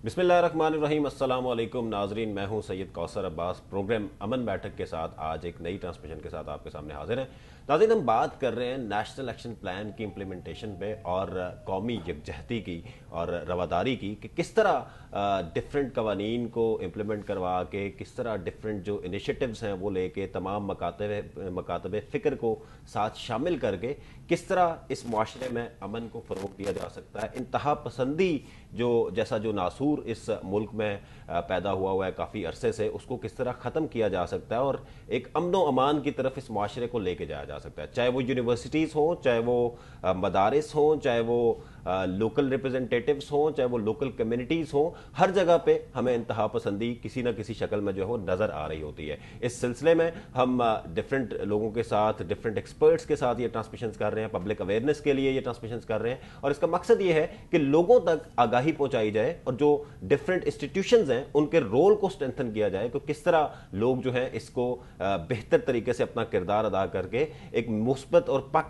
बिस्मिल्लाहिर्रहमानिर्रहीम। अस्सलाम वालेकुम नाजरीन, मैं हूं सैयद कौसर अब्बास। प्रोग्राम अमन बैठक के साथ आज एक नई ट्रांसमिशन के साथ आपके सामने हाजिर हैं। नाज़रीन, हम बात कर रहे हैं नेशनल एक्शन प्लान की इम्प्लीमेंटेशन पे और कौमी यकजहती की और रवादारी की कि किस तरह डिफरेंट कवानीन को इम्प्लीमेंट करवा के किस तरह डिफरेंट जो इनिशिएटिव्स हैं वो लेके तमाम मकातब फ़िक्र को साथ शामिल करके किस तरह इस मुआशरे में अमन को फ़रोग़ दिया जा सकता है। इंतहा पसंदी जैसा जो नासूर इस मुल्क में पैदा हुआ है काफ़ी अरसे से, उसको किस तरह ख़त्म किया जा सकता है और एक अमन व अमान की तरफ इस मुआशरे को लेके जाया जा सकता है। चाहे वो यूनिवर्सिटीज़ हों, चाहे वो मदारिस हों, चाहे वो लोकल रिप्रेजेंटेटिव्स हों, चाहे वो लोकल कम्युनिटीज़ हों, हर जगह पे हमें इंतहा पसंदी किसी न किसी शक्ल में जो है वो नज़र आ रही होती है। इस सिलसिले में हम डिफरेंट लोगों के साथ, डिफरेंट एक्सपर्ट्स के साथ ये ट्रांसमिशंस कर रहे हैं, पब्लिक अवेयरनेस के लिए ये ट्रांसमिशंस कर रहे हैं और इसका मकसद ये है कि लोगों तक आगाही पहुंचाई जाए और जो डिफरेंट इंस्टीट्यूशंस हैं उनके रोल को स्ट्रेंथन किया जाए कि किस तरह लोग जो है इसको बेहतर तरीके से अपना किरदार अदा करके एक मुस्बत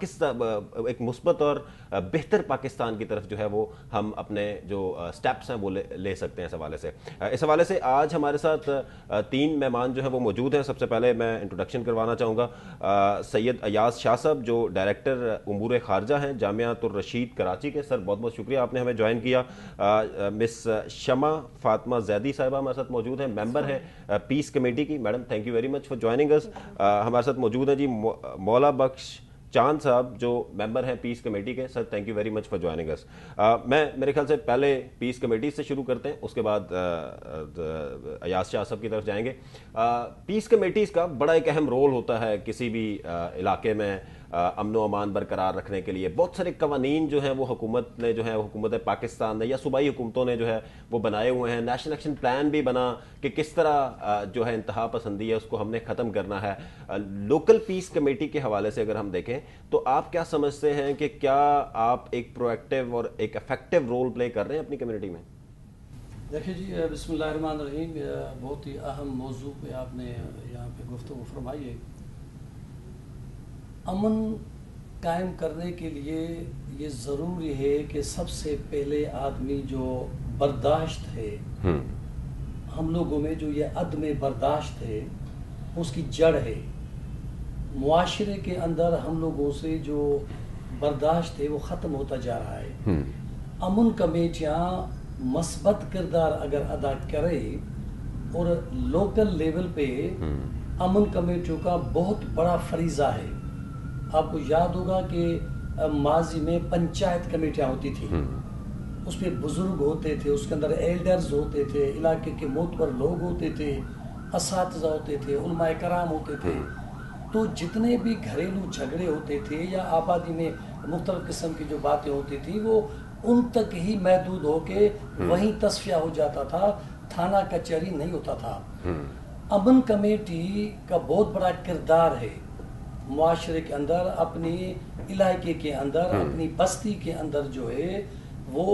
और बेहतर पाकिस्तान की तरफ जो है वो हम अपने जो स्टेप्स हैं वो ले सकते हैं। इस हवाले से आज हमारे साथ तीन मेहमान जो है वो मौजूद हैं। सबसे पहले मैं इंट्रोडक्शन करवाना चाहूँगा सैयद अयाज शाह साहब, जो डायरेक्टर उमूर खारजा हैं जामियातुर रशीद कराची के। सर, बहुत बहुत शुक्रिया आपने हमें ज्वाइन किया। मिस शमा फातिमा जैदी साहिबा हमारे साथ मौजूद हैं, मेंबर हैं पीस कमेटी की। Madam, thank you very much for joining us. हमारे साथ मौजूद हैं जी मौला बख्श चांद साहब, जो मेंबर हैं पीस कमेटी के। Sir, thank you very much for joining us. मेरे ख्याल से पहले पीस कमेटी से शुरू करते हैं, उसके बाद अयाज शाह साहब की तरफ जाएंगे। पीस कमेटीज़ का बड़ा एक अहम रोल होता है किसी भी इलाके में अमन व अमान बरकरार रखने के लिए। बहुत सारे कवानीन जो हैं वो हुकूमत ने जो है हुकूमत पाकिस्तान ने या सूबाई हुकूमतों ने जो है वो बनाए हुए हैं। नेशनल एक्शन प्लान भी बना कि किस तरह जो है इंतहा पसंदी है उसको हमने ख़त्म करना है। लोकल पीस कमेटी के हवाले से अगर हम देखें तो आप क्या समझते हैं कि क्या आप एक प्रोएक्टिव और एक इफेक्टिव रोल प्ले कर रहे हैं अपनी कम्युनिटी में? देखिए जी, बिस्मिल्लाहिर्रहमानिर्रहीम, बहुत ही अहम मौजू पे आपने यहाँ पे गुफ्तगू फरमाई है। अमन कायम करने के लिए ये ज़रूरी है कि सबसे पहले आदमी जो बर्दाश्त है, हम लोगों में जो ये अदम बर्दाश्त है उसकी जड़ है। मुआशरे के अंदर हम लोगों से जो बर्दाश्त है वो ख़त्म होता जा रहा है। अमन कमेटियाँ मस्बत किरदार अगर अदा करें और लोकल लेवल पे अमन कमेटियों का बहुत बड़ा फरीज़ा है। आपको याद होगा कि माजी में पंचायत कमेटियाँ होती थी, उस पर बुजुर्ग होते थे, उसके अंदर एल्डर्स होते थे, इलाके के मोतबर लोग होते थे, असातिज़ा होते थे, उलमाए कराम होते थे। तो जितने भी घरेलू झगड़े होते थे या आबादी में मुख्तलिफ किस्म की जो बातें होती थी वो उन तक ही महदूद होके वहीं तस्फिया हो जाता था, थाना कचहरी नहीं होता था। अमन कमेटी का बहुत बड़ा किरदार है मुआशरे के अंदर, अपनी इलाके के अंदर, अपनी बस्ती के अंदर जो है वो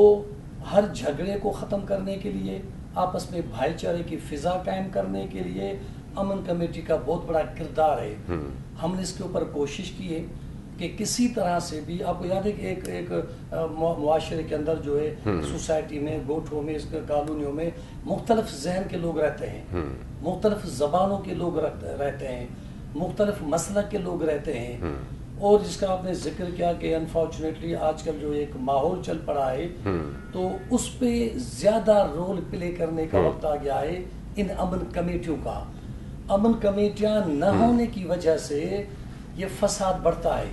हर झगड़े को ख़त्म करने के लिए, आपस में भाईचारे की फ़िज़ा कायम करने के लिए अमन कमेटी का बहुत बड़ा किरदार है। हमने इसके ऊपर कोशिश की है कि किसी तरह से भी, आपको याद है कि एक मुआशरे के अंदर जो है सोसाइटी में, गोठों में, कॉलोनियों में मुख्तलिफ ज़हन के लोग रहते हैं, मुख्तलिफ ज़बानों के लोग रहते हैं, मुख्तलिफ मसलक के लोग रहते हैं। और जिसका आपने जिक्र किया कि अनफॉर्चुनेटली आजकल जो एक माहौल चल पड़ा है तो उस पे ज़्यादा रोल प्ले करने का वक्त आ गया है इन अमन कमेटियों का। अमन कमेटियाँ न होने की वजह से ये फसाद बढ़ता है,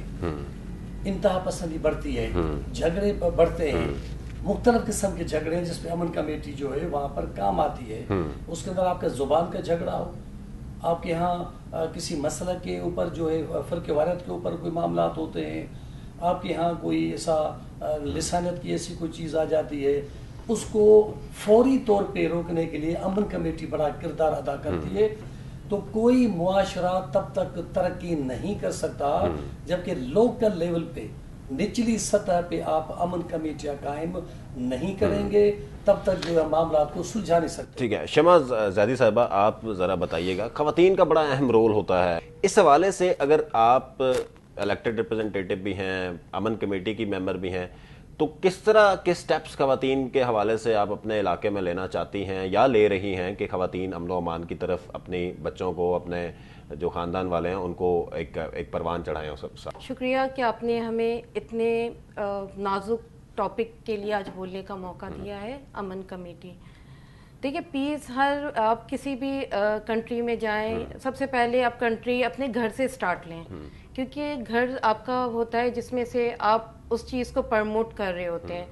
इंतहा पसंदी बढ़ती है, झगड़े बढ़ते हैं, मुख्तलिफ किस्म के झगड़े जिसपे अमन कमेटी जो है वहाँ पर काम आती है। उसके अंदर आपका ज़ुबान का झगड़ा हो, आपके यहाँ किसी मसला के ऊपर जो है फ़र्क़ वारियत के ऊपर कोई मामला होते हैं, आपके यहाँ कोई ऐसा लिसानियत की ऐसी कोई चीज़ आ जाती है, उसको फौरी तौर पे रोकने के लिए अमन कमेटी बड़ा किरदार अदा करती है। तो कोई मुआशरा तब तक तरक्की नहीं कर सकता जबकि लोकल लेवल पे, निचली सतह पे आप अमन कमेटियाँ कायम नहीं करेंगे तब तक जो है मामला को सुलझा नहीं सकते। ठीक है, शमा ज़ैदी साहिबा, आप ज़रा बताइएगा, ख़वातीन का बड़ा अहम रोल होता है इस हवाले से। अगर आप इलेक्टेड रिप्रेजेंटेटिव भी हैं, अमन कमेटी की मेंबर भी हैं, تو کس طرح کے سٹیپس خواتین کے حوالے سے آپ اپنے علاقے میں لینا چاہتی ہیں یا لے رہی ہیں کہ خواتین امن و امان کی طرف اپنی بچوں کو، اپنے جو خاندان والے ہیں ان کو ایک پروان چڑھائیں؟ سب ساتھ شکریہ کہ آپ نے ہمیں اتنے نازک ٹاپک کے لیے آج بولنے کا موقع دیا ہے. امن کمیٹی، دیکھیے پیس ہر آپ کسی بھی کنٹری میں جائیں، سب سے پہلے آپ کنٹری اپنے گھر سے سٹارٹ لیں، کیونکہ گھر آپ کا ہوتا ہے جس میں سے آپ اس چیز کو پرموٹ کر رہے ہوتے ہیں.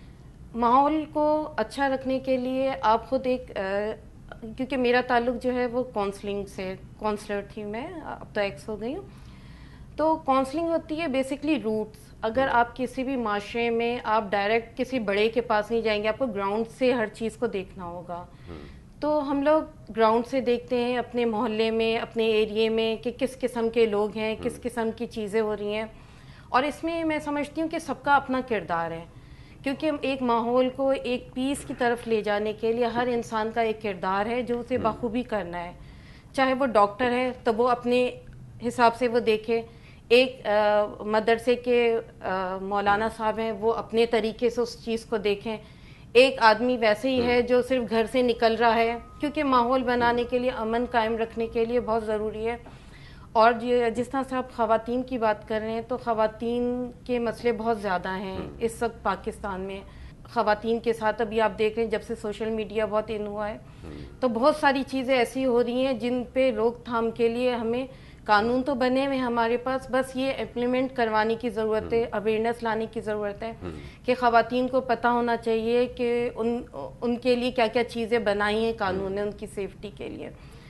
ماحول کو اچھا رکھنے کے لیے آپ خود ایک کیونکہ میرا تعلق جو ہے وہ کاؤنسلنگ سے، کاؤنسلر تھی میں، اب تو ایکس ہو گئی ہوں. تو کاؤنسلنگ ہوتی ہے بیسکلی روٹس. اگر آپ کسی بھی معاشرے میں آپ ڈائریکٹ کسی بڑے کے پاس نہیں جائیں گے، آپ کو گراؤنڈ سے ہر چیز کو دیکھنا ہوگا. تو ہم لوگ گراؤنڈ سے دیکھتے ہیں اپنے محلے میں، اپنے ایریے میں، کہ کس قسم کے لوگ ہیں، کس قسم کی چیزیں ہو رہی ہیں. اور اس میں میں سمجھتی ہوں کہ سب کا اپنا کردار ہے، کیونکہ ایک ماحول کو ایک پیس کی طرف لے جانے کے لیے ہر انسان کا ایک کردار ہے جو اسے بخوبی کرنا ہے. چاہے وہ ڈاکٹر ہے تو وہ اپنے حساب سے وہ دیکھے، ایک مدرسے کے مولانا صاحب ہیں وہ اپنے طریقے سے اس چیز کو دیکھیں. ایک آدمی ویسے ہی ہے جو صرف گھر سے نکل رہا ہے، کیونکہ ماحول بنانے کے لیے، امن قائم رکھنے کے لیے بہت ضروری ہے. اور جس طرح سے آپ خواتین کی بات کر رہے ہیں تو خواتین کے مسئلے بہت زیادہ ہیں اس وقت پاکستان میں. خواتین کے ساتھ ابھی آپ دیکھ رہے ہیں جب سے سوشل میڈیا بہت ان ہوا ہے تو بہت ساری چیزیں ایسی ہو رہی ہیں جن پہ روک تھام کے لیے ہمیں قانون تو بنے ہوئے ہمارے پاس، بس یہ امپلیمنٹ کروانے کی ضرورت ہے، اویئرنیس لانے کی ضرورت ہے کہ خواتین کو پتہ ہونا چاہیے کہ ان کے لیے کیا کیا چیزیں بنائی ہیں قانون نے ان کی سیفٹی کے لیے.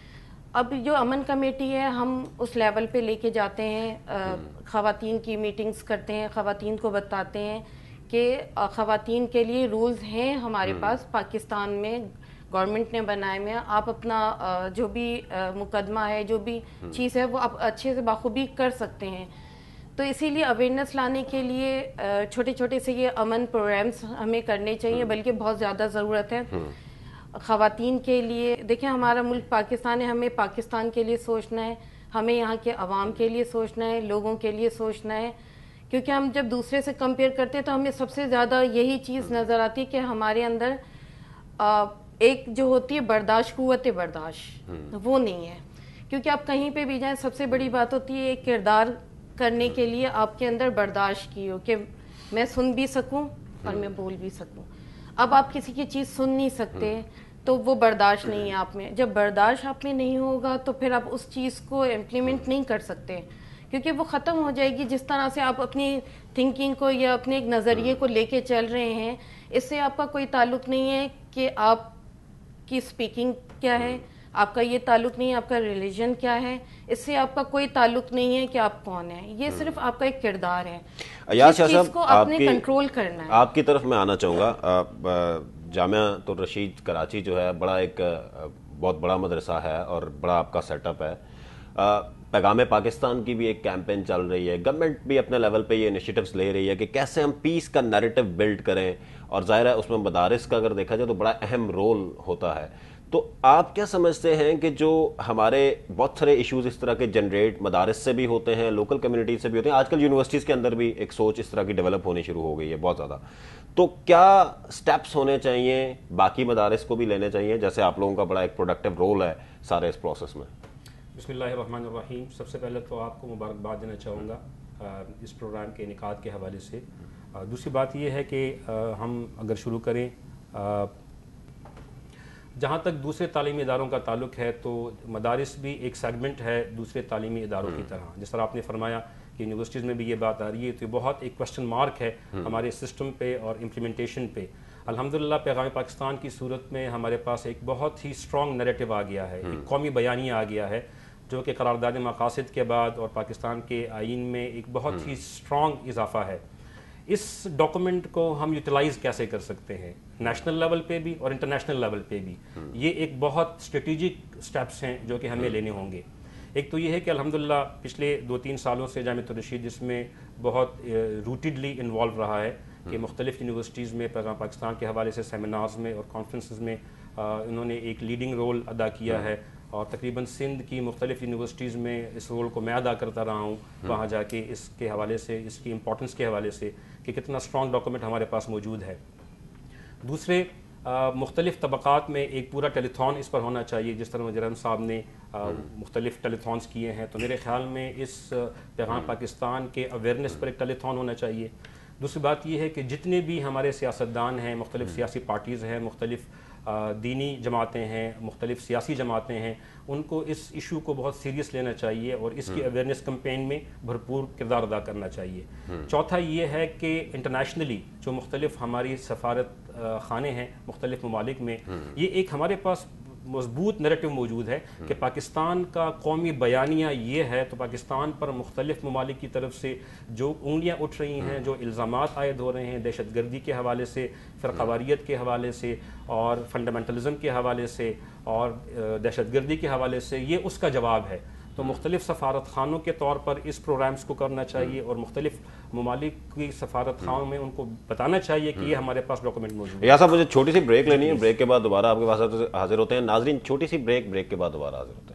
اب جو امن کمیٹی ہے ہم اس لیول پہ لے کے جاتے ہیں، خواتین کی میٹنگز کرتے ہیں، خواتین کو بتاتے ہیں کہ خواتین کے لیے رولز ہیں ہمارے پاس پاکستان میں، گورنمنٹ نے بنائے ہوئے ہیں. آپ اپنا جو بھی مقدمہ ہے، جو بھی چیز ہے وہ آپ اچھے سے بخوبی کر سکتے ہیں. تو اسی لیے اویئرنیس لانے کے لیے چھوٹے چھوٹے سے یہ امن پروگرامز ہمیں کرنے چاہیے، بلکہ بہت زیادہ ضرورت ہے خواتین کے لیے. دیکھیں ہمارا ملک پاکستان ہے، ہمیں پاکستان کے لیے سوچنا ہے، ہمیں یہاں کے عوام کے لیے سوچنا ہے، لوگوں کے لیے سوچنا ہے. کیونکہ ہم جب دوسرے سے کمپیئر کرتے ہیں تو ہمیں سب سے زیادہ یہی چیز نظر آتی ہے کہ ہمارے اندر ایک جو ہوتی ہے برداشت، قوت برداشت، وہ نہیں ہے. کیونکہ آپ کہیں پہ بھی جائیں سب سے بڑی بات ہوتی ہے ایک کردار کرنے کے لیے آپ کے اندر برداشت کی ہو کہ میں سن بھی سکوں اور میں بول بھی سکوں. اب آپ کسی کی چیز سن نہیں سکتے تو وہ برداشت نہیں ہے آپ میں. جب برداشت آپ میں نہیں ہوگا تو پھر آپ اس چیز کو امپلیمنٹ نہیں کر سکتے، کیونکہ وہ ختم ہو جائے گی. جس طرح سے آپ اپنی تھنکنگ کو یا اپنے ایک نظریے کو لے کے چل رہے ہیں، اس سے آپ کا کوئی تعلق نہیں ہے کہ آپ کی اسپیکنگ کیا ہے، آپ کا یہ تعلق نہیں ہے آپ کا ریلیجن کیا ہے، اس سے آپ کا کوئی تعلق نہیں ہے کہ آپ کون ہیں. یہ صرف آپ کا ایک کردار ہے، ایاز شاہ اس چیز صاحب کو آپ نے کنٹرول کرنا ہے. آپ کی طرف میں آنا چاہوں گا. جامعہ الرشید کراچی جو ہے بڑا ایک بہت بڑا مدرسہ ہے اور بڑا آپ کا سیٹ اپ ہے. پیغام پاکستان کی بھی ایک کیمپین چل رہی ہے، گورنمنٹ بھی اپنے لیول پہ یہ انیشیٹوز لے رہی ہے کہ کیسے ہم پیس کا نیریٹو بلڈ کریں، اور ظاہر ہے اس میں مدارس کا اگر دیکھا جائے تو بڑا اہم رول ہوتا ہے. تو آپ کیا سمجھتے ہیں کہ جو ہمارے بہت سارے ایشوز اس طرح کے جنریٹ مدارس سے بھی ہوتے ہیں، لوکل کمیونٹی سے بھی ہوتے ہیں، آج کل یونیورسٹیز کے اندر بھی ایک سوچ اس طرح کی ڈیولپ ہونی شروع ہو گئی ہے بہت زیادہ، تو کیا سٹیپس ہونے چاہیے، باقی مدارس کو بھی لینے چاہیے، جیسے آپ لوگوں کا بڑا ایک پروڈکٹیو رول ہے سارے اس پروسیس میں؟ بسم اللہ الرحمن الرحیم. سب سے پہلے تو آپ کو مبارکباد دینا چاہوں گا اس پروگرام کے انعقاد کے حوالے سے. دوسری بات یہ ہے کہ ہم اگر شروع کریں جہاں تک دوسرے تعلیمی اداروں کا تعلق ہے تو مدارس بھی ایک سیگمنٹ ہے دوسرے تعلیمی اداروں کی طرح. جس طرح آپ نے فرمایا کہ یونیورسٹیز میں بھی یہ بات آ رہی ہے تو یہ بہت ایک کوسچن مارک ہے ہمارے سسٹم پہ اور امپلیمنٹیشن پہ. الحمدللہ پیغام پاکستان کی صورت میں ہمارے پاس ایک بہت ہی سٹرونگ نیریٹو آ گیا ہے، ایک قومی بیانیہ آ گیا ہے جو کہ قرارداد مقاصد کے بعد اور پاکستان کے آئین میں ایک بہت ہی سٹرونگ اضافہ ہے. اس ڈاکومنٹ کو ہم یوٹیلائز کیسے کر سکتے ہیں نیشنل لیول پہ بھی اور انٹرنیشنل لیول پہ بھی، یہ ایک بہت اسٹریٹجک سٹیپس ہیں جو کہ ہمیں لینے ہوں گے. ایک تو یہ ہے کہ الحمدللہ پچھلے 2-3 سالوں سے جامعہ الرشید جس میں بہت روٹیڈلی انوالو رہا ہے کہ مختلف یونیورسٹیز میں پیغام پاکستان کے حوالے سے سیمینارز میں اور کانفرنسز میں انہوں نے ایک لیڈنگ رول ادا کیا ہے. اور تقریباً سندھ کی مختلف یونیورسٹیز میں اس رول کو میں ادا کرتا رہا ہوں وہاں جا کے اس کے حوالے سے، اس کی امپورٹنس کے حوالے سے کہ کتنا اسٹرانگ ڈاکومنٹ ہمارے پاس موجود ہے. دوسرے مختلف طبقات میں ایک پورا ٹیلیتھون اس پر ہونا چاہیے، جس طرح وزیر اعظم صاحب نے مختلف ٹیلیتھونس کیے ہیں. تو میرے خیال میں اس پیغام پاکستان کے اویئرنیس پر ایک ٹیلیتھون ہونا چاہیے. دوسری بات یہ ہے کہ جتنے بھی ہمارے سیاستدان ہیں، مختلف سیاسی پارٹیز ہیں، مختلف دینی جماعتیں ہیں، مختلف سیاسی جماعتیں ہیں، ان کو اس ایشو کو بہت سیریس لینا چاہیے اور اس کی اویئرنیس کمپین میں بھرپور کردار ادا کرنا چاہیے. چوتھا یہ ہے کہ انٹرنیشنلی جو مختلف ہماری سفارت خانے ہیں مختلف ممالک میں، یہ ایک ہمارے پاس مضبوط نیریٹو موجود ہے کہ پاکستان کا قومی بیانیہ یہ ہے. تو پاکستان پر مختلف ممالک کی طرف سے جو انگلیاں اٹھ رہی ہیں، جو الزامات عائد ہو رہے ہیں دہشت گردی کے حوالے سے، فرقہ واریت کے حوالے سے اور فنڈامنٹلزم کے حوالے سے اور دہشت گردی کے حوالے سے، یہ اس کا جواب ہے. تو مختلف سفارت خانوں کے طور پر اس پروگرامز کو کرنا چاہیے اور مختلف ممالک کی سفارت خانوں میں ان کو بتانا چاہیے کہ یہ ہمارے پاس ڈاکومنٹ موجود ہے. یا صاحب مجھے چھوٹی سی بریک لینی ہے، بریک کے بعد دوبارہ آپ کے پاس حاضر ہوتے ہیں. ناظرین چھوٹی سی بریک کے بعد دوبارہ حاضر ہوتے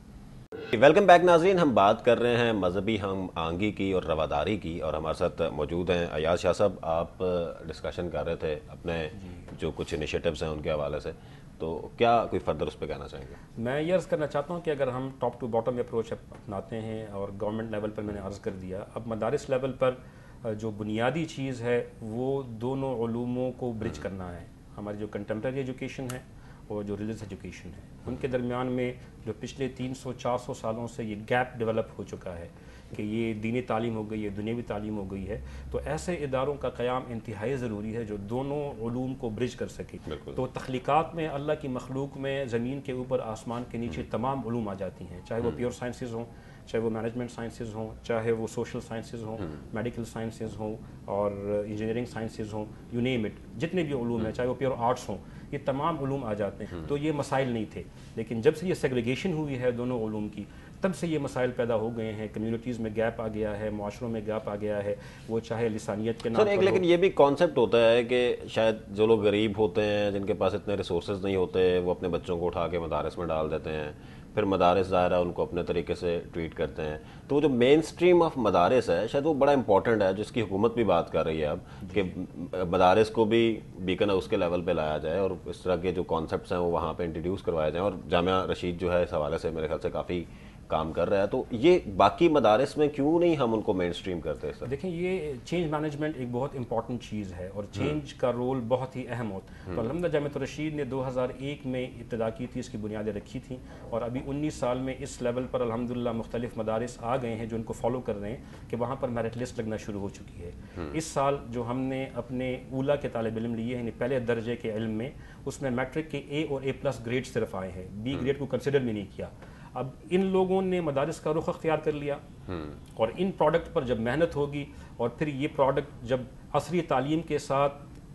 ہیں. ویلکم بیک ناظرین، ہم بات کر رہے ہیں مذہبی ہم آہنگی کی اور رواداری کی، اور ہمارے ساتھ موجود ہیں ایاز شاہ صاحب. آپ ڈسکشن کر رہے تھے اپنے جو کچھ انیشیٹوز ہیں ان کے حوالے سے، تو کیا کوئی فردر اس پہ کہنا چاہیں گے؟ میں یہ عرض کرنا چاہتا ہوں کہ اگر ہم ٹاپ ٹو باٹم اپروچ اپناتے ہیں اور گورنمنٹ لیول پر میں نے عرض کر دیا، اب مدارس لیول پر جو بنیادی چیز ہے وہ دونوں علوموں کو برج کرنا ہے. ہماری جو کنٹمپریری ایجوکیشن ہے اور جو ریلیجس ایجوکیشن ہے، ان کے درمیان میں جو پچھلے 300-400 سالوں سے یہ گیپ ڈیولپ ہو چکا ہے کہ یہ دینی تعلیم ہو گئی ہے، دنیاوی تعلیم ہو گئی ہے. تو ایسے اداروں کا قیام انتہائی ضروری ہے جو دونوں علوم کو برج کر سکے. تو تخلیقات میں، اللہ کی مخلوق میں زمین کے اوپر آسمان کے نیچے تمام علوم آ جاتی ہیں، چاہے وہ پیور سائنسز ہوں، چاہے وہ مینجمنٹ سائنسز ہوں، چاہے وہ سوشل سائنسز ہوں، میڈیکل سائنسز ہوں اور انجینئرنگ سائنسز ہوں، یو نیم اٹ، جتنے بھی علوم ہیں، چاہے وہ پیور آرٹس ہوں، یہ تمام علوم آ جاتے ہیں. تو یہ مسائل نہیں تھے، لیکن جب سے یہ سیگریگیشن ہوئی ہے دونوں علوم کی، تب سے یہ مسائل پیدا ہو گئے ہیں. کمیونٹیز میں گیپ آ گیا ہے، معاشروں میں گیپ آ گیا ہے، وہ چاہے لسانیت کے نام پر. لیکن یہ بھی کانسیپٹ ہوتا ہے کہ شاید جو لوگ غریب ہوتے ہیں، جن کے پاس اتنے ریسورسز نہیں ہوتے، وہ اپنے بچوں کو اٹھا کے مدارس میں ڈال دیتے ہیں، پھر مدارس ظاہر ہے ان کو اپنے طریقے سے ٹریٹ کرتے ہیں. تو وہ جو مین سٹریم آف مدارس ہے، شاید وہ بڑا امپورٹنٹ ہے، جس کی حکومت بھی بات کر رہی ہے اب کہ مدارس کو بھی بیکن ہاؤس کے لیول پہ لایا جائے اور اس طرح کے جو کانسیپٹس ہیں وہ وہاں پہ انٹروڈیوس کروائے جائیں. اور جامعہ رشید جو ہے اس حوالے سے میرے خیال سے کافی کام کر رہا ہے. تو یہ باقی مدارس میں کیوں نہیں ہم ان کو مین سٹریم کرتے؟ سر دیکھیں، یہ چینج مینجمنٹ ایک بہت امپورٹنٹ چیز ہے اور چینج کا رول بہت ہی اہم ہوتا ہے. تو الحمدللہ جامعہ رشید نے 2001 میں ابتدا کی تھی، اس کی بنیادیں رکھی تھیں، اور ابھی 19 سال میں اس لیول پر الحمدللہ مختلف مدارس آ گئے ہیں جو ان کو فالو کر رہے ہیں کہ وہاں پر میرٹ لسٹ لگنا شروع ہو چکی ہے. اس سال جو ہم نے اپنے اولا کے طالب علم لیے ہیں، یعنی پہلے درجے کے علم میں، اس میں میٹرک کے اے اور A+ گریڈ صرف آئے ہیں، بی گریڈ کو کنسیڈر بھی نہیں کیا. اب ان لوگوں نے مدارس کا رخ اختیار کر لیا اور ان پروڈکٹ پر جب محنت ہوگی اور پھر یہ پروڈکٹ جب عصری تعلیم کے ساتھ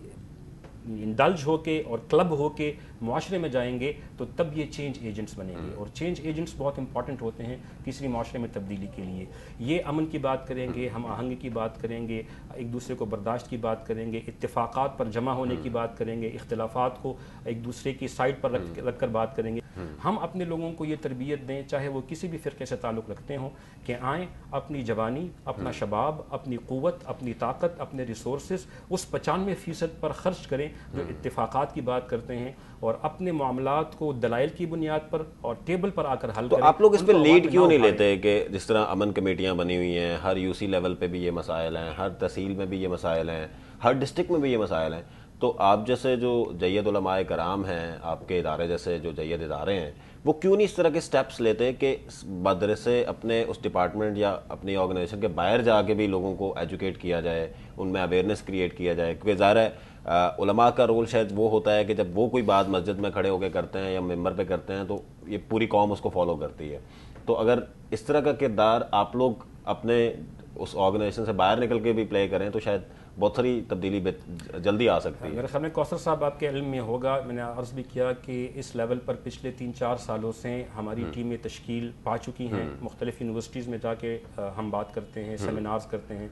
انڈلج ہو کے اور کلب ہو کے معاشرے میں جائیں گے تو تب یہ چینج ایجنٹس بنیں گے. اور چینج ایجنٹس بہت امپورٹنٹ ہوتے ہیں کسی معاشرے میں تبدیلی کے لیے. یہ امن کی بات کریں گے، ہم آہنگی کی بات کریں گے، ایک دوسرے کو برداشت کی بات کریں گے، اتفاقات پر جمع ہونے کی بات کریں گے، اختلافات کو ایک دوسرے کی سائڈ پر رکھ کر بات کریں گے. ہم اپنے لوگوں کو یہ تربیت دیں، چاہے وہ کسی بھی فرقے سے تعلق رکھتے ہوں، کہ آئیں اپنی جوانی، اپنا شباب، اپنی قوت، اپنی طاقت، اپنے ریسورسز اس 95% پر خرچ کریں جو اتفاقات کی بات کرتے ہیں، اور اپنے معاملات کو دلائل کی بنیاد پر اور ٹیبل پر آ کر حل کریں. تو آپ لوگ اس پہ لیڈ کیوں نہیں لیتے کہ جس طرح امن کمیٹیاں بنی ہوئی ہیں، ہر UC لیول پہ بھی یہ مسائل ہیں، ہر تحصیل میں بھی یہ مسائل ہیں، ہر ڈسٹرکٹ میں بھی یہ مسائل ہیں، تو آپ جیسے جو جید علماء کرام ہیں، آپ کے ادارے جیسے جو جید ادارے ہیں، وہ کیوں نہیں اس طرح کے سٹیپس لیتے کہ مدرسے اپنے اس ڈپارٹمنٹ یا اپنی آرگنائزیشن کے باہر جا کے بھی لوگوں کو ایجوکیٹ کیا جائے، ان میں اویئرنیس کریٹ کیا جائے؟ کیونکہ ظاہر ہے علماء کا رول شاید وہ ہوتا ہے کہ جب وہ کوئی بات مسجد میں کھڑے ہو کے کرتے ہیں یا ممبر پہ کرتے ہیں تو یہ پوری قوم اس کو فالو کرتی ہے. تو اگر اس طرح کا کردار آپ لوگ اپنے اس آرگنائزیشن سے باہر نکل کے بھی پلے کریں تو شاید بہت ساری تبدیلی جلدی آ سکتی ہے. میرے خیال میں کوثر صاحب آپ کے علم میں ہوگا، میں نے عرض بھی کیا کہ اس لیول پر پچھلے 3-4 سالوں سے ہماری ٹیمیں تشکیل پا چکی ہیں. مختلف یونیورسٹیز میں جا کے ہم بات کرتے ہیں، سیمینارز کرتے ہیں.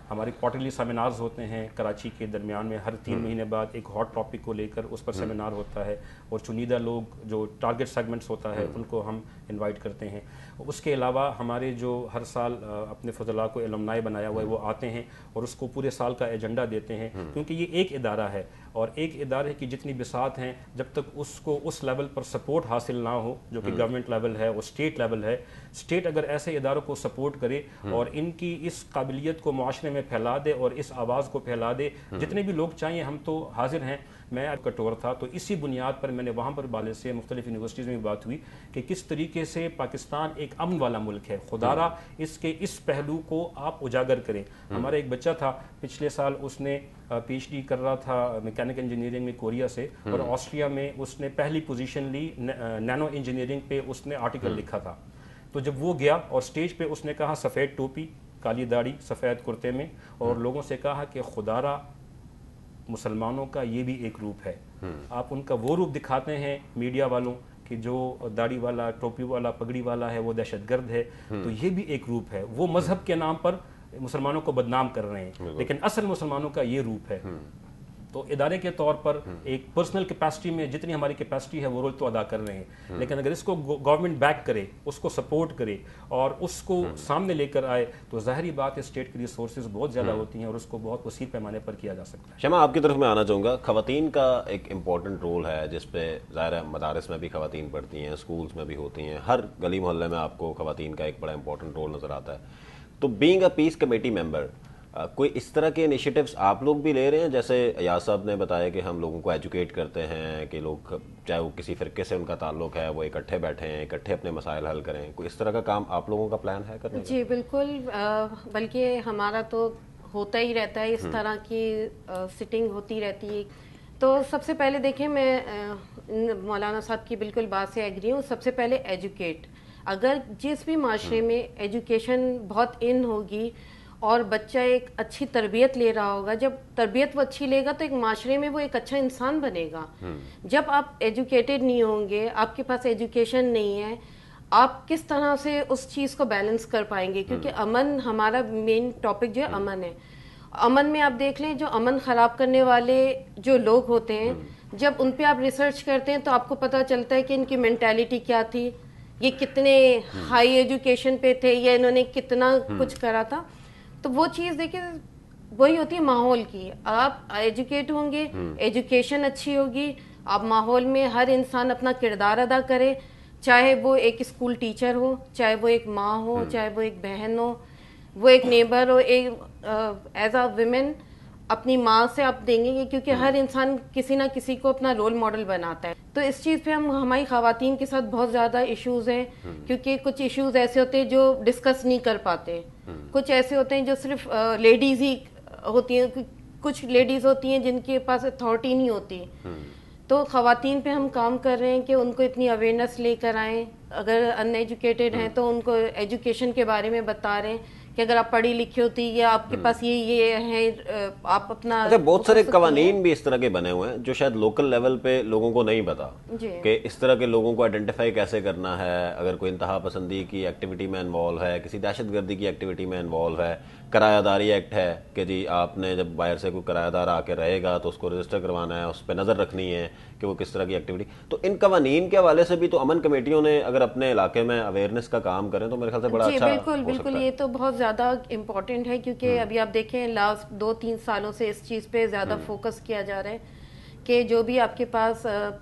हमारे क्वार्टरली सेमिनार्स होते हैं कराची के दरमियान में, हर 3 महीने बाद एक हॉट टॉपिक को लेकर उस पर सेमिनार होता है, और चुनिंदा लोग जो टारगेट सेगमेंट्स होता है उनको हम इनवाइट करते हैं। उसके अलावा हमारे जो हर साल अपने फजला को एलुमनाई बनाया हुआ है वो आते हैं और उसको पूरे साल का एजेंडा देते हैं, क्योंकि ये एक इदारा है और एक इदारे की जितनी बिसात हैं, जब तक उसको उस लेवल पर सपोर्ट हासिल ना हो जो कि गवर्नमेंट लेवल है और स्टेट लेवल है, स्टेट अगर ऐसे इदारों को सपोर्ट करे और इनकी इस काबिलियत को मुआशरे में फैला दे और इस आवाज़ को फैला दे, जितने भी लोग चाहिए हम तो हाजिर हैं। मैं आपका टूर था तो इसी बुनियाद पर मैंने वहाँ पर वाले से मुख्तलिफ यूनिवर्सिटीज़ में बात हुई कि किस तरीके से पाकिस्तान एक अमन वाला मुल्क है, खुदारा इसके इस पहलू को आप उजागर करें। हमारा एक बच्चा था पिछले साल, उसने PhD कर रहा था मैकेनिकल इंजीनियरिंग में कोरिया से, और ऑस्ट्रिया में उसने पहली पोजीशन ली, नैनो इंजीनियरिंग पे उसने आर्टिकल लिखा था। तो जब वो गया और स्टेज पे उसने कहा सफ़ेद टोपी, काली दाढ़ी, सफ़ेद कुर्ते में, और लोगों से कहा कि खुदारा मुसलमानों का ये भी एक रूप है। आप उनका वो रूप दिखाते हैं मीडिया वालों कि जो दाढ़ी वाला, टोपी वाला, पगड़ी वाला है वो दहशतगर्द है, तो ये भी एक रूप है। वो मजहब के नाम पर मुसलमानों को बदनाम कर रहे हैं, लेकिन असल मुसलमानों का ये रूप है। तो इदारे के तौर पर एक पर्सनल कैपेसिटी में जितनी हमारी कैपेसिटी है वो रोल तो अदा कर रहे हैं, लेकिन अगर इसको गवर्नमेंट बैक करे, उसको सपोर्ट करे और उसको सामने लेकर आए, तो ज़ाहिरी बात है स्टेट की रिसोर्सेज बहुत ज़्यादा होती हैं और उसको बहुत वसी पैमाने पर किया जा सकता है। शमा, आपकी तरफ मैं आना चाहूँगा। ख़वातीन का एक इम्पॉर्टेंट रोल है जिस पे ज़ाहिर है मदारस में भी ख़वातीन पढ़ती हैं, स्कूल्स में भी होती हैं, हर गली मोहल्ले में आपको ख़वातीन का एक बड़ा इंपॉर्टेंट रोल नज़र आता है। तो being a peace committee member, कोई इस तरह के इनिशिएटिव्स आप लोग भी ले रहे हैं? जैसे अयाज साहब ने बताया कि हम लोगों को एजुकेट करते हैं कि लोग, चाहे वो किसी फ़िरके से उनका ताल्लुक है, वो इकट्ठे बैठें, इकट्ठे अपने मसाइल हल करें। कोई इस तरह का काम आप लोगों का प्लान है करने का? जी बिल्कुल, बल्कि हमारा तो होता ही रहता है, इस तरह की सिटिंग होती रहती है। तो सबसे पहले देखिए, मैं मौलाना साहब की बिल्कुल बात से एग्री हूँ। सबसे पहले एजुकेट, अगर जिस भी माशरे में एजुकेशन बहुत इन होगी और बच्चा एक अच्छी तरबियत ले रहा होगा, जब तरबियत वो अच्छी लेगा तो एक माशरे में वो एक अच्छा इंसान बनेगा। जब आप एजुकेटेड नहीं होंगे, आपके पास एजुकेशन नहीं है, आप किस तरह से उस चीज़ को बैलेंस कर पाएंगे? क्योंकि अमन, हमारा मेन टॉपिक जो है अमन है। अमन में आप देख लें, जो अमन ख़राब करने वाले जो लोग होते हैं, जब उन पे आप रिसर्च करते हैं तो आपको पता चलता है कि इनकी मेंटालिटी क्या थी, ये कितने हाई एजुकेशन पे थे, या इन्होंने कितना कुछ करा था। तो वो चीज़ देखिए वही होती है माहौल की। आप एजुकेट होंगे, एजुकेशन अच्छी होगी, आप माहौल में हर इंसान अपना किरदार अदा करे, चाहे वो एक स्कूल टीचर हो, चाहे वो एक माँ हो, चाहे वो एक बहन हो, वो एक नेबर हो, एक एज अ विमेन अपनी माँ से आप देंगे, क्योंकि हर इंसान किसी ना किसी को अपना रोल मॉडल बनाता है। तो इस चीज़ पे हमारी ख़वातीन के साथ बहुत ज़्यादा इश्यूज़ हैं, क्योंकि कुछ इश्यूज़ ऐसे होते हैं जो डिस्कस नहीं कर पाते, कुछ ऐसे होते हैं जो सिर्फ लेडीज़ ही होती हैं, कुछ लेडीज़ होती हैं जिनके पास अथॉरिटी नहीं होती। तो ख़वातीन पे हम काम कर रहे हैं कि उनको इतनी अवेयरनेस लेकर आएँ, अगर अनएजुकेटेड हैं तो उनको एजुकेशन के बारे में बता रहे हैं कि अगर आप पढ़ी लिखी होती या आपके पास ये है, आप अपना। अच्छा, बहुत सारे कवानीन भी इस तरह के बने हुए हैं जो शायद लोकल लेवल पे लोगों को नहीं पता कि इस तरह के लोगों को आइडेंटिफाई कैसे करना है। अगर कोई इंतहा पसंदी की एक्टिविटी में इन्वॉल्व है, किसी दहशतगर्दी की एक्टिविटी में इन्वॉल्व है, किरायादारी एक्ट है कि जी आपने जब बाहर से कोई किरायादार आके रहेगा तो उसको रजिस्टर करवाना है, उस पर नज़र रखनी है कि वो किस तरह की एक्टिविटी। तो इन कवानीन के हवाले से भी तो अमन कमेटियों ने अगर अपने इलाके में अवेयरनेस का काम करें तो मेरे ख्याल से बड़ा अच्छा बिल्कुल बिल्कुल, ये तो बहुत ज़्यादा इम्पोर्टेंट है, क्योंकि अभी आप देखें लास्ट 2-3 सालों से इस चीज़ पे ज़्यादा फोकस किया जा रहा है कि जो भी आपके पास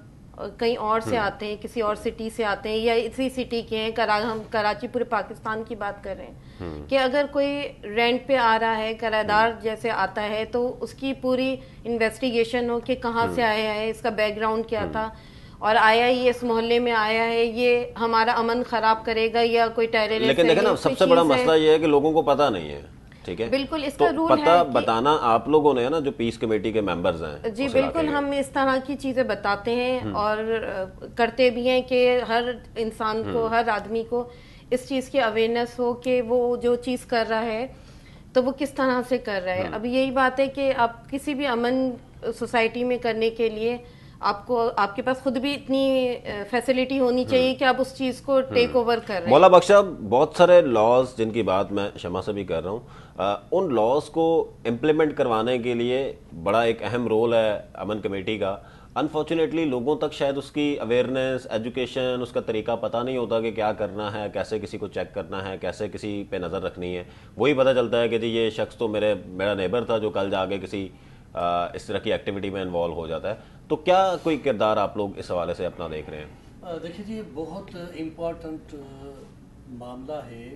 कहीं और से आते हैं, किसी और सिटी से आते हैं या इसी सिटी के हैं, हम कराची पूरे पाकिस्तान की बात कर रहे हैं, कि अगर कोई रेंट पे आ रहा है, किराएदार जैसे आता है, तो उसकी पूरी इन्वेस्टिगेशन हो कि कहाँ से आया है, इसका बैकग्राउंड क्या था, और आया ये इस मोहल्ले में आया है, ये हमारा अमन खराब करेगा या कोई टेररिस्ट। लेकिन देखें ना, सबसे बड़ा मसला ये है कि लोगों को पता नहीं है। ठीक है, बिल्कुल, इसका तो रूल पता है बताना आप लोगों ने है ना, जो पीस कमेटी के मेंबर्स हैं। जी बिल्कुल, हम इस तरह की चीजें बताते हैं और करते भी हैं कि हर इंसान को, हर आदमी को इस चीज की अवेयरनेस हो कि वो जो चीज कर रहा है तो वो किस तरह से कर रहा है। अब यही बात है कि आप किसी भी अमन सोसाइटी में करने के लिए آپ کو آپ کے پاس خود بھی اتنی فیسلٹی ہونی چاہیے کہ آپ اس چیز کو ٹیک اوور کر رہے ہیں. مولا بخش صاحب، بہت سارے لاز جن کی بات میں شمع سے بھی کر رہا ہوں، ان لاز کو امپلیمنٹ کروانے کے لیے بڑا ایک اہم رول ہے امن کمیٹی کا. انفارچونیٹلی لوگوں تک شاید اس کی اویئرنیس، ایجوکیشن، اس کا طریقہ پتہ نہیں ہوتا کہ کیا کرنا ہے، کیسے کسی کو چیک کرنا ہے، کیسے کسی پہ نظر رکھنی ہے. وہی پتہ چلتا ہے کہ جی یہ شخص تو میرا نیبر تھا جو کل جا کے کسی اس طرح کی ایکٹیویٹی میں انوالو ہو جاتا ہے. تو کیا کوئی کردار آپ لوگ اس حوالے سے اپنا دیکھ رہے ہیں؟ دیکھیے جی، بہت امپورٹنٹ معاملہ ہے.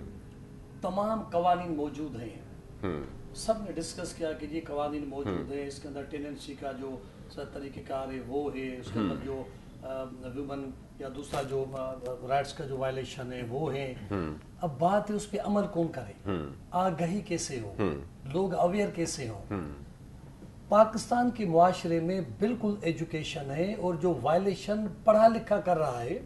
تمام قوانین موجود ہیں، سب نے ڈسکس کیا کہ یہ قوانین موجود ہیں، اس کے اندر ٹیننسی کا جو طریقہ کار ہے وہ ہے، اس کے اندر جو ویمن یا دوسرا جو رائٹس کا جو وائلیشن ہے وہ ہے. اب بات ہے اس پہ عمل کون کرے، آگہی کیسے ہو، لوگ اویئر کیسے ہوں. پاکستان کے معاشرے میں بالکل ایجوکیشن ہے، اور جو وائلیشن پڑھا لکھا کر رہا ہے،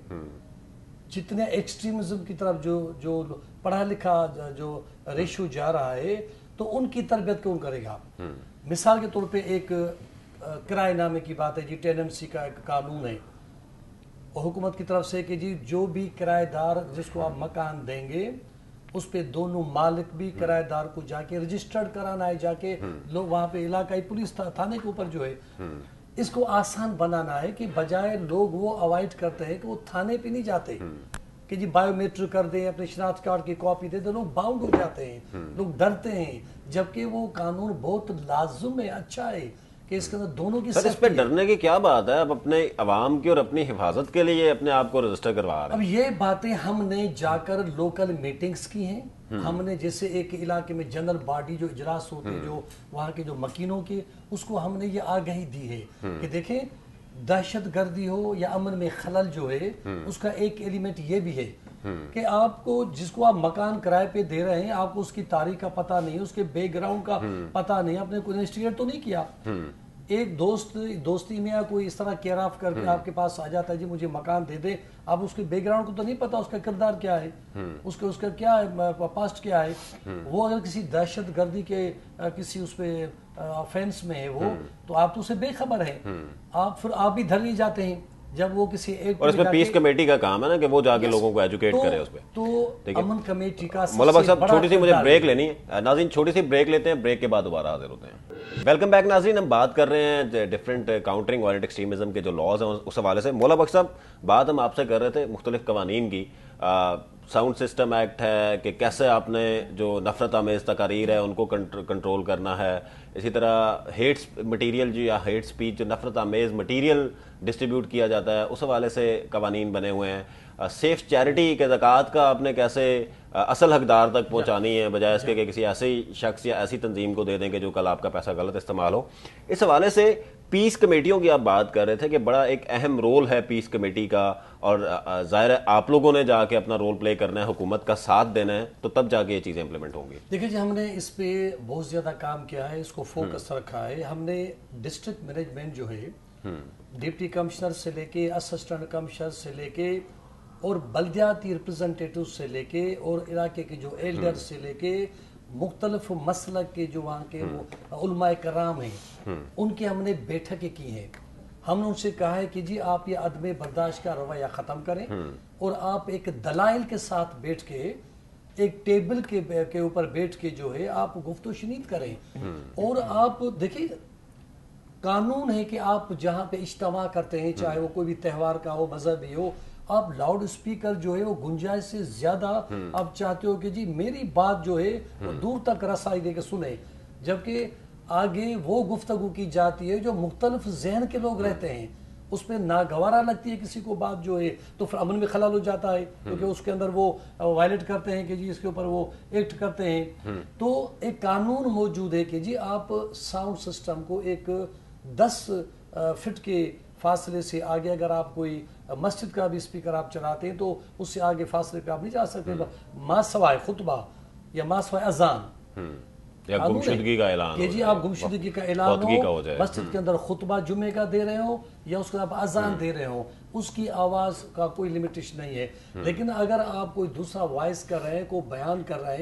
جتنے ایکسٹریمزم کی طرف جو پڑھا لکھا جو ریشو جا رہا ہے، تو ان کی تربیت کون کرے گا. مثال کے طور پہ ایک کرائے نامے کی بات ہے جی، ٹیننسی کا ایک قانون ہے حکومت کی طرف سے کہ جی جو بھی کرایہ دار جس کو آپ مکان دیں گے، اس پہ دونوں مالک بھی کرایہ دار کو جا کے رجسٹرڈ کرانا ہے، جا کے لوگ وہاں پہ علاقائی پولیس تھانے کے اوپر جو ہے اس کو آسان بنانا ہے، کہ بجائے لوگ وہ اوائڈ کرتے ہیں کہ وہ تھانے پہ نہیں جاتے کہ جی بایو میٹرک کر دیں، اپنے شناخت کارڈ کی کاپی دے دیں. لوگ باؤنڈ ہو جاتے ہیں، لوگ ڈرتے ہیں، جبکہ وہ قانون بہت لازم ہے، اچھا ہے کہ اس کے اندر دونوں کی سر اس پہ ڈرنے کی کیا بات ہے؟ اب اپنے عوام کی اور اپنی حفاظت کے لیے اپنے آپ کو رجسٹر کروا رہے ہیں. اب یہ باتیں ہم نے جا کر لوکل میٹنگز کی ہیں. ہم نے جیسے ایک علاقے میں جنرل باڈی جو اجلاس ہوتے ہیں جو وہاں کے جو مکینوں کے، اس کو ہم نے یہ آگہی دی ہے کہ دیکھیں دہشت گردی ہو یا امن میں خلل جو ہے، اس کا ایک ایلیمنٹ یہ بھی ہے کہ آپ کو جس کو آپ مکان کرائے پہ دے رہے ہیں، آپ کو اس کی تاریخ کا پتہ نہیں، اس کے بیک گراؤنڈ کا پتہ نہیں، آپ نے کوئی انویسٹیگیٹ تو نہیں کیا. ایک دوستی میں کوئی اس طرح کیئر آف کر کے آپ کے پاس آ جاتا ہے جی مجھے مکان دے دے، آپ اس کے بیک گراؤنڈ کو تو نہیں پتا، اس کا کردار کیا ہے، اس کا کیا ہے، پاسٹ کیا ہے. وہ اگر کسی دہشت گردی کے کسی اس پہ آفینس میں ہے وہ، تو آپ تو اسے بے خبر ہیں، آپ بھی دھر نہیں جاتے ہیں. جب وہ کسی ایک اور اس میں پیس کمیٹی کا کام ہے نا کہ وہ جا کے لوگوں کو ایجوکیٹ کرے اس پہ. تو امن کمیٹی کا مولا بخش صاحب چھوٹی سی مجھے بریک لینی ہے. ناظرین چھوٹی سی بریک لیتے ہیں، بریک کے بعد دوبارہ حاضر ہوتے ہیں. ویلکم بیک ناظرین. ہم بات کر رہے ہیں ڈفرینٹ کاؤنٹرنگ وائلنٹ ایکسٹریمزم کے جو لاز ہیں اس حوالے سے. مولا بخش صاحب بات ہم آپ سے کر رہے تھے مختلف قوانین کی. ساؤنڈ سسٹم ایکٹ ہے کہ کیسے آپ نے جو نفرت آمیز تقاریر ہے ان کو کنٹرول کرنا ہے. اسی طرح ہیٹ مٹیریل جو یا ہیٹ سپیچ جو نفرت آمیز مٹیریل ڈسٹریبیوٹ کیا جاتا ہے اس حوالے سے قوانین بنے ہوئے ہیں. سیف چیریٹی کے زکوٰۃ کا آپ نے کیسے اصل حقدار تک پہنچانی ہے بجائے اس کے کہ کسی ایسے شخص یا ایسی تنظیم کو دے دیں کہ جو کل آپ کا پیسہ غلط استعمال ہو. اس حوالے سے پیس کمیٹیوں کی آپ بات کر رہے تھے کہ بڑا ایک اہم رول ہے پیس کمیٹی کا، اور ظاہر ہے آپ لوگوں نے جا کے اپنا رول پلے کرنا ہے، حکومت کا ساتھ دینا ہے، تو تب جا کے یہ چیزیں امپلیمنٹ ہوں گی. دیکھیں جی ہم نے اس پہ بہت زیادہ کام کیا ہے، اس کو فوکس رکھا ہے. ہم نے ڈسٹرکٹ مینجمنٹ جو ہے ڈپٹی کمشنر سے لے کے اسسٹنٹ کمشنر سے لے کے اور بلدیاتی ریپرزنٹیٹیو سے لے کے اور علاقے کے جو ایلڈر سے لے کے مختلف مسلک کے جو وہاں کے علماء کرام ہیں ان کی ہم نے بیٹھکیں کی ہیں. ہم نے ان سے کہا ہے کہ جی آپ یہ عدم برداشت کا رویہ ختم کریں اور آپ ایک دلائل کے ساتھ بیٹھ کے ایک ٹیبل کے اوپر بیٹھ کے جو ہے آپ گفت و شنید کریں. اور آپ دیکھیں قانون ہے کہ آپ جہاں پہ اجتماع کرتے ہیں چاہے وہ کوئی بھی تہوار کا ہو، مذہبی ہو، آپ لاؤڈ اسپیکر جو ہے وہ گنجائش سے زیادہ آپ چاہتے ہو کہ جی میری بات جو ہے وہ دور تک رسائی دے کے سنیں، جبکہ آگے وہ گفتگو کی جاتی ہے جو مختلف ذہن کے لوگ رہتے ہیں، اس پہ ناگوارا لگتی ہے کسی کو بات جو ہے تو پھر امن میں خلل ہو جاتا ہے کیونکہ اس کے اندر وہ وائلیٹ کرتے ہیں کہ جی اس کے اوپر وہ ایکٹ کرتے ہیں. تو ایک قانون موجود ہے کہ جی آپ ساؤنڈ سسٹم کو ایک 10 فٹ کے فاصلے سے آگے اگر آپ کوئی مسجد کا بھی اسپیکر آپ چلاتے ہیں تو اس سے آگے فاصلے پہ آپ نہیں جا سکتے. ما سوائے خطبہ یا ما سوائے اذان یا گمشدگی کا اعلان کہ جی آپ گمشدگی کا اعلان ہو، مسجد کے اندر خطبہ جمعے کا دے رہے ہو یا اس کے آپ اذان دے رہے ہو، اس کی آواز کا کوئی لمیٹیشن نہیں ہے. لیکن اگر آپ کوئی دوسرا وائس کر رہے ہیں، کوئی بیان کر رہے ہیں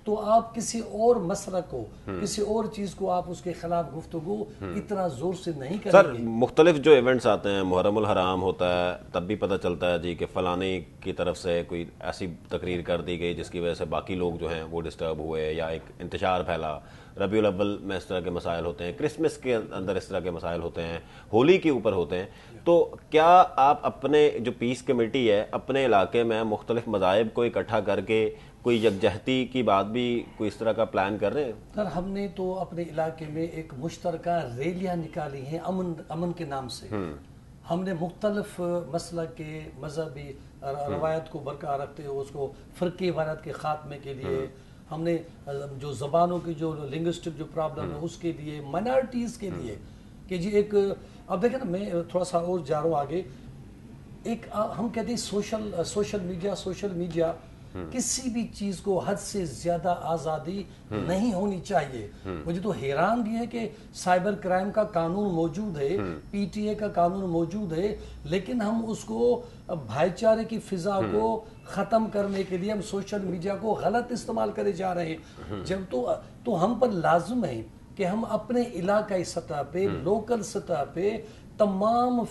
تو آپ کسی اور مسئلہ کو کسی اور چیز کو آپ اس کے خلاف گفتگو اتنا زور سے نہیں کریں سر گے. مختلف جو ایونٹس آتے ہیں، محرم الحرام ہوتا ہے، تب بھی پتہ چلتا ہے جی کہ فلانے کی طرف سے کوئی ایسی تقریر کر دی گئی جس کی وجہ سے باقی لوگ جو ہیں وہ ڈسٹرب ہوئے یا ایک انتشار پھیلا. ربیع الاول میں اس طرح کے مسائل ہوتے ہیں، کرسمس کے اندر اس طرح کے مسائل ہوتے ہیں، ہولی کے اوپر ہوتے ہیں. تو کیا آپ اپنے جو پیس کمیٹی ہے اپنے علاقے میں مختلف مذاہب کو اکٹھا کر کے کوئی یکجہتی کی بات بھی کوئی اس طرح کا پلان کر رہے ہیں؟ سر ہم نے تو اپنے علاقے میں ایک مشترکہ ریلیاں نکالی ہیں امن کے نام سے. ہم نے مختلف مسلک کے مذہبی روایت کو برقرار رکھتے ہوئے اس کو فرقی وحدت کے خاتمے کے لیے، ہم نے جو زبانوں کی جو لنگوسٹک جو پرابلم ہے اس کے لیے، مائنارٹیز کے لیے کہ جی ایک اب دیکھیں نا میں تھوڑا سا اور جا رہا ہوں آگے. ایک ہم کہتے ہیں سوشل میڈیا کسی بھی چیز کو حد سے زیادہ آزادی نہیں ہونی چاہیے. مجھے تو حیرانگی ہے کہ سائبر کرائم کا قانون موجود ہے، پی ٹی اے کا قانون موجود ہے، لیکن ہم اس کو بھائی چارے کی فضا کو ختم کرنے کے لیے ہم سوشل میڈیا کو غلط استعمال کرے جا رہے ہیں. جب تو ہم پر لازم ہے کہ ہم اپنے علاقائی سطح پہ، لوکل سطح پہ تمام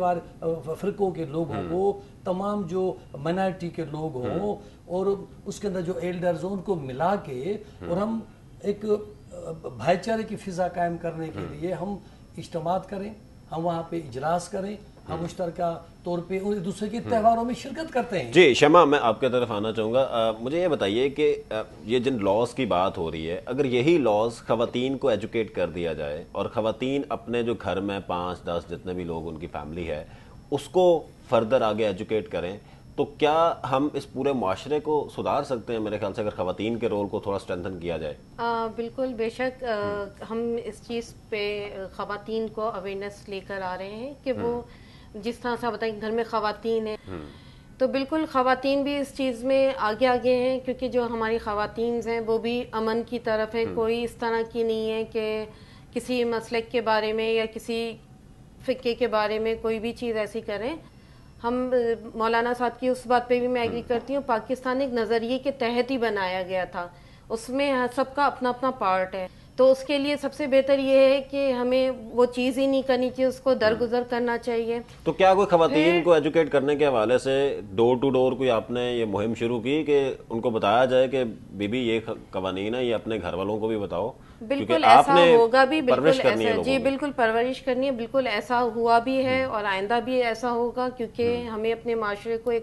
فرقوں کے لوگوں کو، تمام جو مائنارٹی کے لوگ ہوں اور اس کے اندر جو ایلڈرز ہوں ان کو ملا کے اور ہم ایک بھائی چارے کی فضا قائم کرنے کے لیے ہم اجتماعات کریں، ہم وہاں پہ اجلاس کریں، ہم مشترکہ طور پہ ایک دوسرے کے تہواروں میں شرکت کرتے ہیں. جی شمع، میں آپ کی طرف آنا چاہوں گا. مجھے یہ بتائیے کہ یہ جن لاز کی بات ہو رہی ہے، اگر یہی لاز خواتین کو ایجوکیٹ کر دیا جائے اور خواتین اپنے جو گھر میں 5-10 جتنے بھی لوگ ان کی فیملی ہے اس کو فردر آگے ایجوکیٹ کریں، تو کیا ہم اس پورے معاشرے کو سدھار سکتے ہیں؟ میرے خیال سے اگر خواتین کے رول کو تھوڑا اسٹرینتھن کیا جائے. بالکل، بے شک ہم اس چیز پہ خواتین کو اویئرنیس لے کر آ رہے ہیں کہ وہ جس طرح سے بتائیں گھر میں خواتین ہیں تو بالکل خواتین بھی اس چیز میں آگے ہیں، کیونکہ جو ہماری خواتین ہیں وہ بھی امن کی طرف ہے. کوئی اس طرح کی نہیں ہے کہ کسی مسلک کے بارے میں یا کسی فقے کے بارے میں کوئی بھی چیز ایسی کریں. ہم مولانا صاحب کی اس بات پہ بھی میں ایگری کرتی ہوں. پاکستان ایک نظریے کے تحت ہی بنایا گیا تھا، اس میں سب کا اپنا اپنا پارٹ ہے. تو اس کے لیے سب سے بہتر یہ ہے کہ ہمیں وہ چیز ہی نہیں کرنی چاہیے، اس کو درگزر کرنا چاہیے. تو کیا کوئی خواتین کو ایجوکیٹ کرنے کے حوالے سے ڈور ٹو ڈور کوئی آپ نے یہ مہم شروع کی کہ ان کو بتایا جائے کہ بی بی یہ قوانین ہے، یہ اپنے گھر والوں کو بھی بتاؤ؟ بالکل ایسا ہوگا بھی، بالکل ایسا، جی بالکل پرورش کرنی ہے. بالکل ایسا ہوا بھی ہے اور آئندہ بھی ایسا ہوگا، کیونکہ ہمیں اپنے معاشرے کو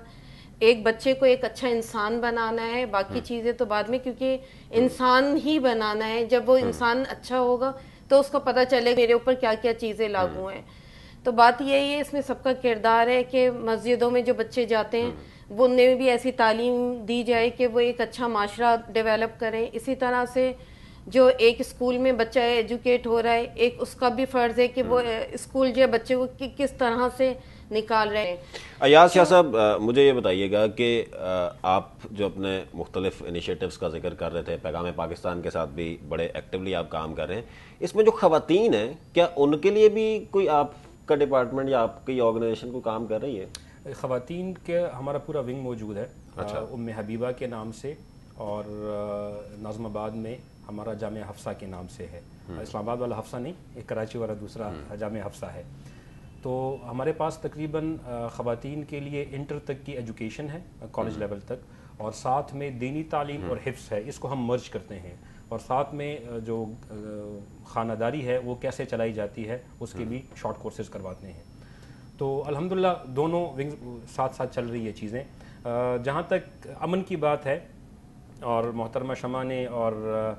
ایک بچے کو ایک اچھا انسان بنانا ہے. باقی چیزیں تو بعد میں، کیونکہ انسان ہی بنانا ہے. جب وہ انسان اچھا ہوگا تو اس کو پتہ چلے میرے اوپر کیا کیا چیزیں لاگو ہیں. تو بات یہی ہے، اس میں سب کا کردار ہے کہ مسجدوں میں جو بچے جاتے ہیں وہ انہیں بھی ایسی تعلیم دی جائے کہ وہ ایک اچھا معاشرہ ڈیولپ کریں. اسی طرح سے جو ایک اسکول میں بچہ ایجوکیٹ ہو رہا ہے، ایک اس کا بھی فرض ہے کہ وہ اسکول جو ہے بچے کو کس طرح سے نکال رہے ہیں. ایاز شاہ صاحب، مجھے یہ بتائیے گا کہ آپ جو اپنے مختلف انیشیٹوز کا ذکر کر رہے تھے، پیغام پاکستان کے ساتھ بھی بڑے ایکٹیولی آپ کام کر رہے ہیں. اس میں جو خواتین ہیں، کیا ان کے لیے بھی کوئی آپ کا ڈپارٹمنٹ یا آپ کی آرگنائزیشن کو کام کر رہی ہے؟ خواتین کے ہمارا پورا ونگ موجود ہے ام حبیبہ کے نام سے، اور ناظم آباد میں ہمارا جامعہ حفصہ کے نام سے ہے. اسلام آباد والا حفصہ نہیں، ایک کراچی والا دوسرا جامعہ حفصہ ہے. تو ہمارے پاس تقریباً خواتین کے لیے انٹر تک کی ایجوکیشن ہے، کالج لیول تک، اور ساتھ میں دینی تعلیم اور حفظ ہے. اس کو ہم مرج کرتے ہیں، اور ساتھ میں جو خانہ داری ہے وہ کیسے چلائی جاتی ہے اس کے بھی شارٹ کورسز کرواتے ہیں. تو الحمدللہ دونوں ونگ ساتھ ساتھ چل رہی ہے چیزیں. جہاں تک امن کی بات ہے، اور محترمہ شمع نے اور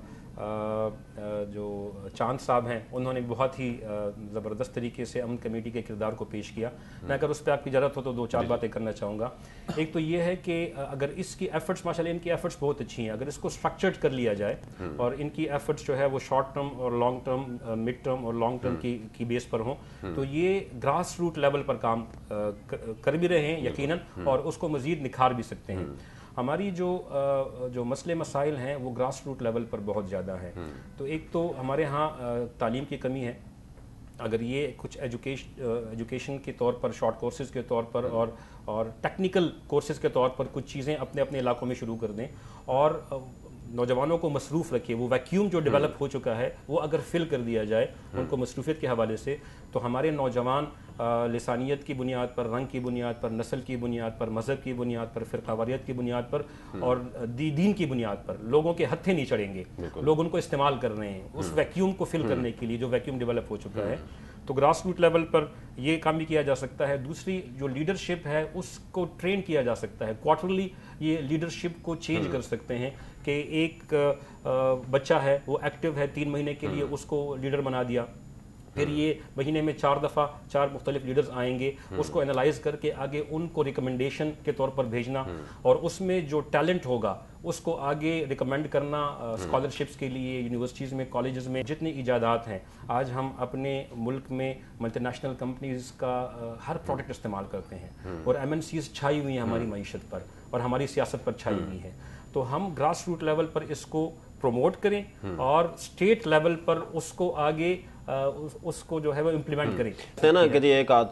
جو چاند صاحب ہیں انہوں نے بہت ہی زبردست طریقے سے امن کمیٹی کے کردار کو پیش کیا. میں اگر اس پہ آپ کی ضرورت ہو تو 2-4 باتیں کرنا چاہوں گا. ایک تو یہ ہے کہ اگر اس کی ایفرٹس، ماشاءاللہ ان کی ایفرٹس بہت اچھی ہیں، اگر اس کو سٹرکچرڈ کر لیا جائے اور ان کی ایفرٹس جو ہے وہ شارٹ ٹرم اور لانگ ٹرم، مڈ ٹرم اور لانگ ٹرم کی بیس پر ہوں، تو یہ گراس روٹ لیول پر کام کر بھی رہے ہیں یقیناً، اور اس کو مزید نکھار بھی سکتے ہیں. ہماری جو مسئلے مسائل ہیں وہ گراس روٹ لیول پر بہت زیادہ ہیں. تو ایک تو ہمارے ہاں تعلیم کی کمی ہے. اگر یہ کچھ ایجوکیشن کے طور پر، شارٹ کورسز کے طور پر اور ٹیکنیکل کورسز کے طور پر کچھ چیزیں اپنے اپنے علاقوں میں شروع کر دیں، اور नौजवानों को मसरूफ़ रखे, वो वैक्यूम जो डेवलप हो चुका है वो अगर फिल कर दिया जाए उनको मसरूफियत के हवाले से, तो हमारे नौजवान लिसानियत की बुनियाद पर, रंग की बुनियाद पर, नस्ल की बुनियाद पर, मज़हब की बुनियाद पर, फ़िरक़ावारियत की बुनियाद पर और दीन की बुनियाद पर लोगों के हत्थे नहीं चढ़ेंगे। लोग उनको इस्तेमाल कर रहे हैं उस वैक्यूम को फिल करने के लिए जो वैक्यूम डेवलप हो चुका है। तो ग्रास रूट लेवल पर ये काम भी किया जा सकता है। दूसरी जो लीडरशिप है उसको ट्रेन किया जा सकता है। क्वार्टरली ये लीडरशिप को चेंज कर सकते हैं कि एक बच्चा है वो एक्टिव है 3 महीने के लिए, उसको लीडर बना दिया, फिर ये महीने में 4 दफ़ा 4 मुख्तलिफ लीडर्स आएंगे, उसको एनालाइज करके आगे उनको रिकमेंडेशन के तौर पर भेजना और उसमें जो टैलेंट होगा उसको आगे रिकमेंड करना स्कॉलरशिप्स के लिए यूनिवर्सिटीज़ में, कॉलेजेस में। जितनी इजादात हैं आज हम अपने मुल्क में मल्टीनेशनल कंपनीज़ का हर प्रोडक्ट इस्तेमाल करते हैं और MNCs छाई हुई हैं हमारी मईशत पर और हमारी सियासत पर छाई हुई हैं। तो हम ग्रास रूट लेवल पर इसको प्रमोट करें और स्टेट लेवल पर उसको आगे उसको जो है वो इम्प्लीमेंट करें। है ना कि जी एक हाथ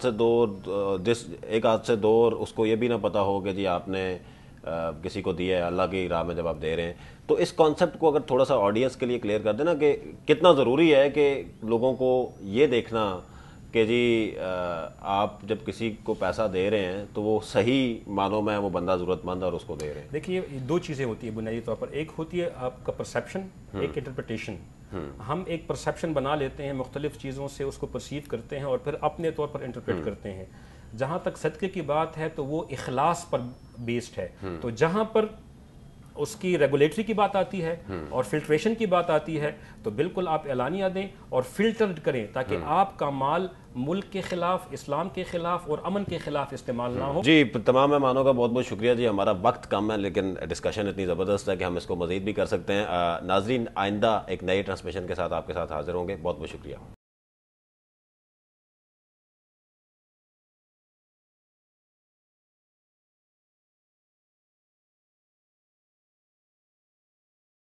से दो और उसको ये भी ना पता हो कि जी आपने किसी को दिया है अल्लाह की राह में जब आप दे रहे हैं। तो इस कॉन्सेप्ट को अगर थोड़ा सा ऑडियंस के लिए क्लियर कर देना कि कितना ज़रूरी है कि लोगों को ये देखना कि जी आप जब किसी को पैसा दे रहे हैं तो वो सही मानों में वो बंदा ज़रूरतमंद और उसको दे रहे हैं। देखिए 2 चीज़ें होती है बुनियादी तौर पर, एक होती है आपका परसेप्शन, एक इंटरप्रिटेशन। हम एक परसेप्शन बना लेते हैं, मुख्तलिफ चीज़ों से उसको परसीव करते हैं और फिर अपने तौर पर इंटरप्रेट करते हैं। जहाँ तक सदक़े की बात है तो वो इखलास पर बेस्ड है। तो जहाँ पर उसकी रेगुलेटरी की बात आती है और फिल्ट्रेशन की बात आती है तो बिल्कुल आप एलानिया दें और फिल्टर करें ताकि आपका माल मुल्क के खिलाफ, इस्लाम के खिलाफ और अमन के खिलाफ इस्तेमाल ना हो। जी तमाम मेहमानों का बहुत बहुत शुक्रिया जी। हमारा वक्त कम है लेकिन डिस्कशन इतनी ज़बरदस्त है कि हम इसको मज़ीद भी कर सकते हैं। नाज़रीन आइंदा एक नए ट्रांसमिशन के साथ आपके साथ हाजिर होंगे। बहुत बहुत शुक्रिया।